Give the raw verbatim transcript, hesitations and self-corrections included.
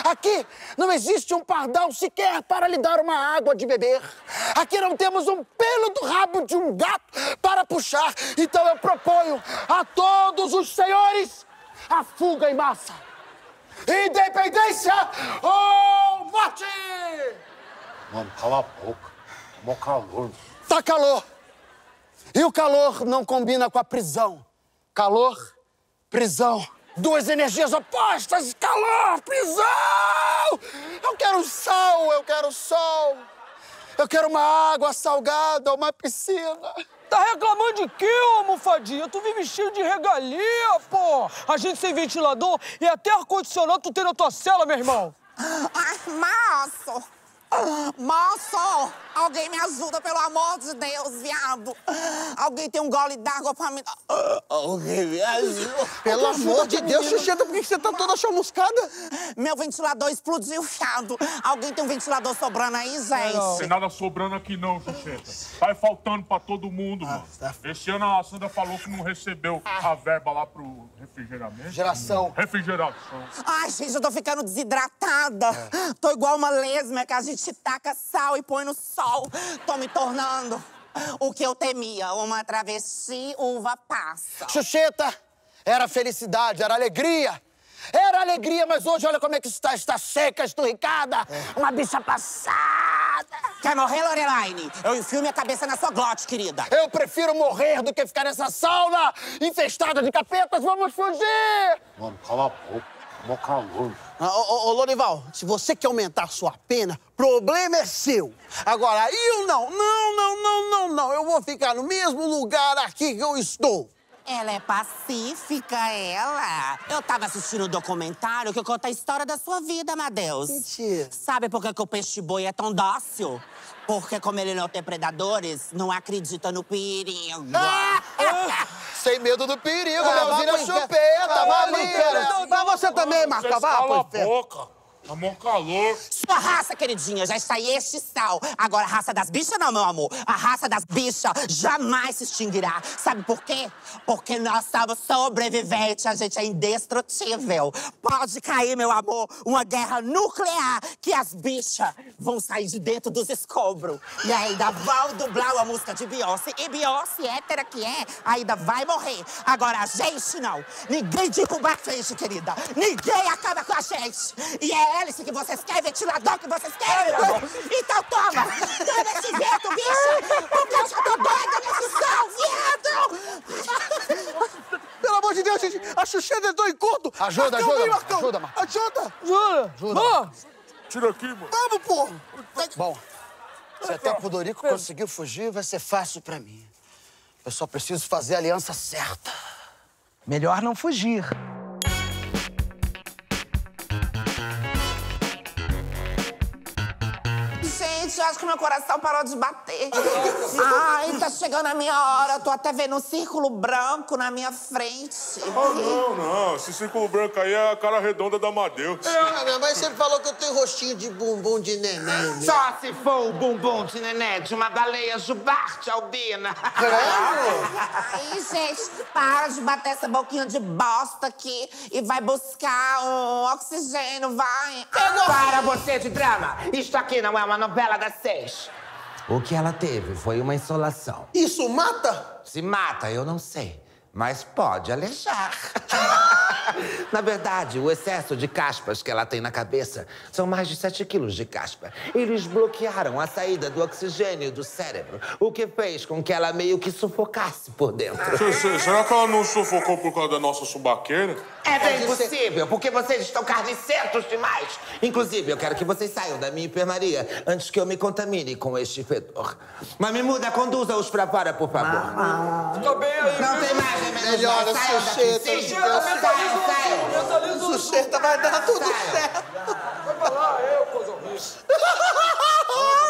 Aqui não existe um pardal sequer para lhe dar uma água de beber. Aqui não temos um pelo do rabo de um gato para puxar. Então eu proponho a todos os senhores a fuga em massa. Independência ou morte! Mano, cala a boca. Mó calor. Tá calor. E o calor não combina com a prisão. Calor, prisão. Duas energias opostas. Calor, prisão! Eu quero sol, eu quero sol. Eu quero uma água salgada, uma piscina. Tá reclamando de quê, ô almofadinha? Tu vive cheio de regalia, pô! A gente sem ventilador e até ar-condicionado tu tem na tua cela, meu irmão! Ai, moço! Moço! Alguém me ajuda, pelo amor de Deus, viado! Alguém tem um gole d'água pra me dar? Alguém me ajuda! Pelo amor de Deus, Xuxeta, por que você tá toda chamuscada? Meu ventilador explodiu, viado! Alguém tem um ventilador sobrando aí, gente? Não tem nada sobrando aqui não, Xuxeta. Tá faltando pra todo mundo, mano. Esse ano a Sandra falou que não recebeu a verba lá pro refrigeramento. Geração. Refrigeração. Ai, gente, eu tô ficando desidratada. É. Tô igual uma lesma que a gente taca sal e põe no sol. Tô me tornando o que eu temia, uma travesti uva passa. Xuxeta, era felicidade, era alegria. Era alegria, mas hoje olha como é que está. Está seca, esturricada. É. Uma bicha passada. Quer morrer, Lorelaine? Eu enfio minha cabeça na sua glote, querida. Eu prefiro morrer do que ficar nessa sauna infestada de capetas. Vamos fugir! Mano, cala a boca. Mó calor. Ô, ô, ô, Lorival, se você quer aumentar a sua pena, problema é seu. Agora, eu não, não, não, não, não, não. Eu vou ficar no mesmo lugar aqui que eu estou. Ela é pacífica, ela. Eu tava assistindo um documentário que conta a história da sua vida, Amadeus. Mentira. Sabe por que, que o peixe-boi é tão dócil? Porque, como ele não tem predadores, não acredita no perigo. Ah! Sem medo do perigo, ah, Melzinha Chupeta, maneira. Mas você também, Marca, vá, cala a boca. Tá mó calor. Sua raça, queridinha, já está este sal. Agora, a raça das bichas não, meu amor. A raça das bichas jamais se extinguirá. Sabe por quê? Porque nós somos sobreviventes, a gente é indestrutível. Pode cair, meu amor, uma guerra nuclear que as bichas vão sair de dentro dos escombros. E ainda vão dublar uma música de Beyoncé. E Beyoncé, hétera que é, ainda vai morrer. Agora, a gente não. Ninguém derruba a gente, querida. Ninguém acaba com a gente. E é hélice que vocês querem, ventilador que vocês querem, meu amor. Então toma! Toma esse vento, bicho! Porque eu já tô doida nesse sol, viado! Pelo amor de Deus, gente, a Xuxeta entrou em conto! Ajuda, Marcão, ajuda, vem, Marcão. ajuda, Marcão. Ajuda! Jura? Ajuda. Vamos! Tira aqui, mano. Vamos, pô! Bom, se até o Pudorico conseguiu fugir, vai ser fácil pra mim. Eu só preciso fazer a aliança certa. Melhor não fugir. Gente, eu acho que meu coração parou de bater. Ai, tá chegando a minha hora. Eu tô até vendo um círculo branco na minha frente. Oh, não, não. Esse círculo branco aí é a cara redonda da Amadeus. É, minha mãe sempre falou que eu tenho rostinho de bumbum de neném. Né? Só se for o bumbum de neném de uma baleia jubarte albina. Ai, gente, para de bater essa boquinha de bosta aqui e vai buscar um oxigênio, vai. Para você de drama. Isto aqui não é uma novela das seis. O que ela teve foi uma insolação. Isso mata? Se mata, eu não sei. Mas pode alejar. Na verdade, o excesso de caspas que ela tem na cabeça são mais de sete quilos de caspa. Eles bloquearam a saída do oxigênio do cérebro, o que fez com que ela meio que sufocasse por dentro. Será que ela não sufocou por causa da nossa subaqueira? É bem possível, porque vocês estão carnicentos demais. Inclusive, eu quero que vocês saiam da minha enfermaria antes que eu me contamine com este fedor. Mas me muda, conduza-os pra fora, por favor. Fica bem aí. Não tem mais remédio. Melhora, Saiam daqui. Xuxeta. Sim, Xuxeta, saiam, saiam. Mentaliza. Xuxeta, vai dar tudo Saiam. certo. Vai pra lá, eu, coisa horrível.